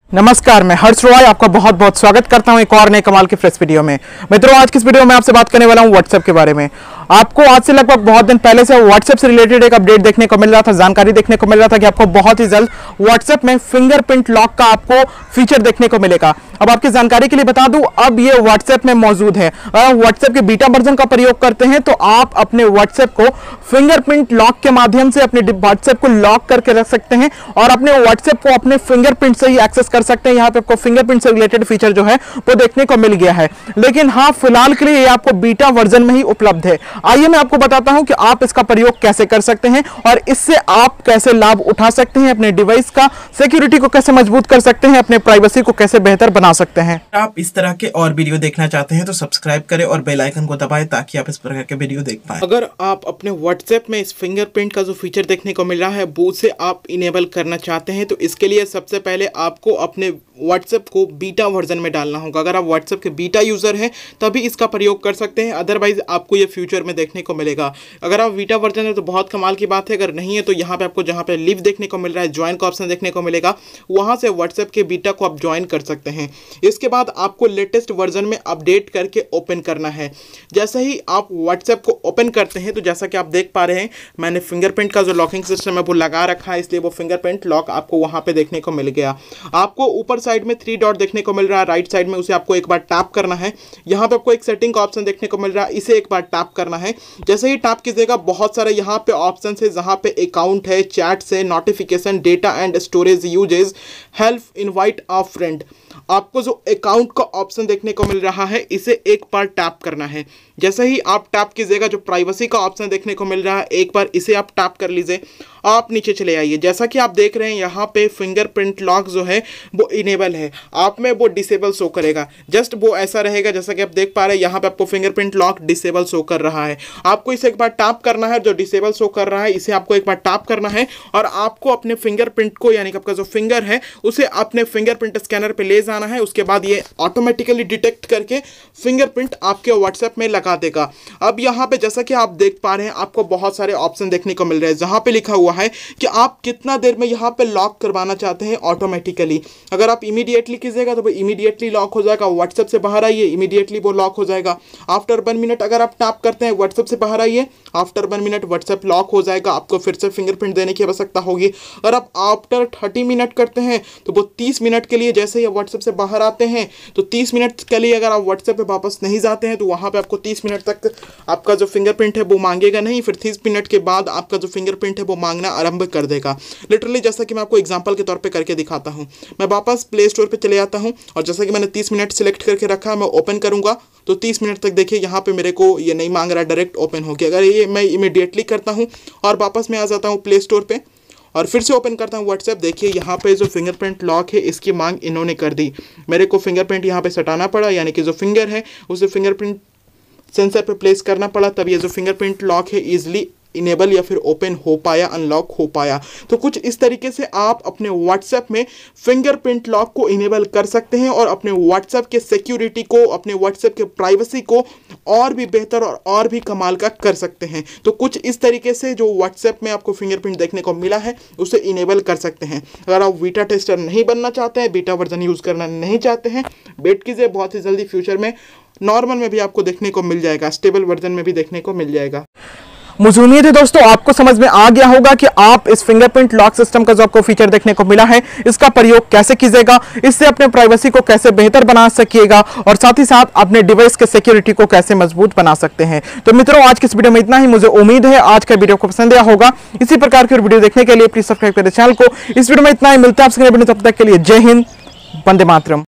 नमस्कार, मैं हर्ष रॉय आपका बहुत बहुत स्वागत करता हूं एक और नए कमाल के फ्रेश वीडियो में। मित्रों, आज की इस वीडियो में आपसे बात करने वाला हूं व्हाट्सएप के बारे में। आपको आज से लगभग बहुत दिन पहले से व्हाट्सएप से रिलेटेड एक अपडेट देखने को मिल रहा था, जानकारी देखने को मिल रहा था कि आपको बहुत ही जल्द व्हाट्सएप में फिंगरप्रिंट लॉक का आपको फीचर देखने को मिलेगा। अब आपकी जानकारी के लिए बता दूं, अब ये व्हाट्सएप में मौजूद है। अगर आप व्हाट्सएप के बीटा वर्जन का प्रयोग करते हैं तो आप अपने व्हाट्सएप को फिंगरप्रिंट लॉक के माध्यम से अपने व्हाट्सएप को लॉक करके रख सकते हैं और अपने व्हाट्सएप को अपने फिंगरप्रिंट से ही एक्सेस कर सकते हैं। यहाँ पे आपको फिंगरप्रिंट से रिलेटेड फीचर जो है वो देखने को मिल गया है, लेकिन हाँ, फिलहाल के लिए ये आपको बीटा वर्जन में ही उपलब्ध है। आइए मैं आपको बताता हूं कि आप इसका प्रयोग कैसे कर सकते हैं और इससे आप कैसे लाभ उठा सकते हैं, अपने डिवाइस का सिक्योरिटी को कैसे मजबूत कर सकते हैं, अपने प्राइवेसी को कैसे बेहतर बना सकते हैं। आप इस तरह के और वीडियो देखना चाहते हैं तो सब्सक्राइब करें और बेल आइकन को दबाएं ताकि आप इस प्रकार के वीडियो देख पाएं। अगर आप अपने व्हाट्सएप में इस फिंगरप्रिंट का जो फीचर देखने को मिल रहा है वो से आप इनेबल करना चाहते हैं तो इसके लिए सबसे पहले आपको अपने व्हाट्सएप को बीटा वर्जन में डालना होगा। अगर आप व्हाट्सएप के बीटा यूज़र हैं तभी इसका प्रयोग कर सकते हैं, अदरवाइज आपको ये फ्यूचर में देखने को मिलेगा। अगर आप बीटा वर्जन है तो बहुत कमाल की बात है, अगर नहीं है तो यहाँ पे आपको जहाँ पे लिव देखने को मिल रहा है, ज्वाइन का ऑप्शन देखने को मिलेगा, वहाँ से व्हाट्सएप के बीटा को आप ज्वाइन कर सकते हैं। इसके बाद आपको लेटेस्ट वर्जन में अपडेट करके ओपन करना है। जैसे ही आप व्हाट्सएप को ओपन करते हैं तो जैसा कि आप देख पा रहे हैं, मैंने फिंगरप्रिंट का जो लॉकिंग सिस्टम है वो लगा रखा है, इसलिए वो फिंगरप्रिंट लॉक आपको वहाँ पे देखने को मिल गया। आपको ऊपर साइड में 3 डॉट देखने को मिल रहा है, राइट साइड में उसे आपको एक बार टैप करना है। यहाँ पे आपको एक सेटिंग का ऑप्शन देखने को मिल रहा है, इसे एक बार टैप करना है। जैसे ही टैप कीजिएगा बहुत सारे यहाँ पे ऑप्शन है, जहाँ पे अकाउंट है, चैट से, notification, data and storage usage, help, invite a friend. आपको जो अकाउंट का ऑप्शन देखने को मिल रहा है इसे एक बार टैप करना है। जैसे ही आप टैप कीजिएगा जो प्राइवेसी का ऑप्शन देखने को मिल रहा है, एक बार इसे आप टैप कर लीजिए। आप नीचे चले आइए। जैसा कि आप देख रहे हैं यहाँ पे फिंगरप्रिंट लॉक जो है वो इनेबल है, आप में वो डिसेबल शो करेगा। जस्ट वो ऐसा रहेगा जैसा कि आप देख पा रहे हैं, यहाँ पे आपको फिंगरप्रिंट लॉक डिसेबल शो कर रहा है। आपको इसे एक बार टैप करना है, जो डिसेबल शो कर रहा है इसे आपको एक बार टैप करना है और आपको अपने फिंगरप्रिंट को, यानी कि आपका जो फिंगर है उसे अपने फिंगरप्रिंट स्कैनर पे ले जाना है। उसके बाद ये ऑटोमेटिकली डिटेक्ट करके फिंगरप्रिंट आपके व्हाट्सएप में लगा देगा। अब यहाँ पे जैसा कि आप देख पा रहे हैं, आपको बहुत सारे ऑप्शन देखने को मिल रहे हैं, जहाँ पे लिखा हुआ है कि आप कितना देर में यहाँ पे लॉक करवाना चाहते हैं ऑटोमेटिकली। अगर आप इमीडिएटली कीजिएगा तो वो इमीडिएटली लॉक हो जाएगा। व्हाट्सएप से बाहर आइए, इमीडिएटली वो लॉक हो जाएगा। आफ्टर 1 मिनट अगर आप टैप करते हैं, व्हाट्सएप से बाहर आइए, आफ्टर 1 मिनट व्हाट्सएप लॉक हो जाएगा। आपको फिर से फिंगरप्रिंट देने की आवश्यकता होगी। अगर आप आफ्टर 30 मिनट करते हैं तो वो 30 मिनट के लिए, जैसे ही व्हाट्सएप से बाहर आते हैं तो 30 मिनट के लिए अगर आप व्हाट्सएप पे वापस नहीं जाते हैं तो वहाँ पे आपको 30 मिनट तक आपका जो फिंगरप्रिंट है वो मांगेगा नहीं। फिर 30 मिनट के बाद आपका जो फिंगरप्रिंट है वो मांगना आरंभ कर देगा। लिटरली जैसा कि मैं आपको एग्जांपल के तौर पे करके दिखाता हूं, मैं वापस प्ले स्टोर पे चले जाता हूं और जैसा कि मैंने 30 मिनट सिलेक्ट करके रखा है, मैं ओपन करूंगा तो 30 मिनट तक देखिए यहाँ पे मेरे को ये नहीं मांग रहा, डायरेक्ट ओपन हो गया। अगर ये मैं इमीडिएटली करता हूँ और वापस मैं आ जाता हूँ प्ले स्टोर पे और फिर से ओपन करता हूँ व्हाट्सएप, देखिए यहाँ पे जो फिंगरप्रिंट लॉक है इसकी मांग इन्होंने कर दी। मेरे को फिंगरप्रिंट यहाँ पे सटाना पड़ा, यानी कि जो फिंगर है उसे फिंगरप्रिंट सेंसर पे प्लेस करना पड़ा, तब ये जो फिंगरप्रिंट लॉक है इजीली इनेबल या फिर ओपन हो पाया, अनलॉक हो पाया। तो कुछ इस तरीके से आप अपने व्हाट्सएप में फिंगरप्रिंट लॉक को इनेबल कर सकते हैं और अपने व्हाट्सएप के सिक्योरिटी को, अपने व्हाट्सएप के प्राइवेसी को और भी बेहतर और भी कमाल का कर सकते हैं। तो कुछ इस तरीके से जो व्हाट्सएप में आपको फिंगरप्रिंट देखने को मिला है उसे इनेबल कर सकते हैं। अगर आप बीटा टेस्टर नहीं बनना चाहते हैं, बीटा वर्जन यूज़ करना नहीं चाहते हैं, वेट कीजिए, बहुत ही जल्दी फ्यूचर में नॉर्मल में भी आपको देखने को मिल जाएगा, स्टेबल वर्जन में भी देखने को मिल जाएगा। मुझे उम्मीद है दोस्तों आपको समझ में आ गया होगा कि आप इस फिंगरप्रिंट लॉक सिस्टम का जो आपको फीचर देखने को मिला है इसका प्रयोग कैसे कीजिएगा, इससे अपने प्राइवेसी को कैसे बेहतर बना सकिएगा और साथ ही साथ अपने डिवाइस के सिक्योरिटी को कैसे मजबूत बना सकते हैं। तो मित्रों, आज की इस वीडियो में इतना ही। मुझे उम्मीद है आज का वीडियो को पसंद आया होगा। इसी प्रकार की वीडियो देखने के लिए प्लीज सब्सक्राइब करें चैनल को। इस वीडियो में इतना ही, मिलता है आपसे, तब तक के लिए जय हिंद, वंदे मातरम।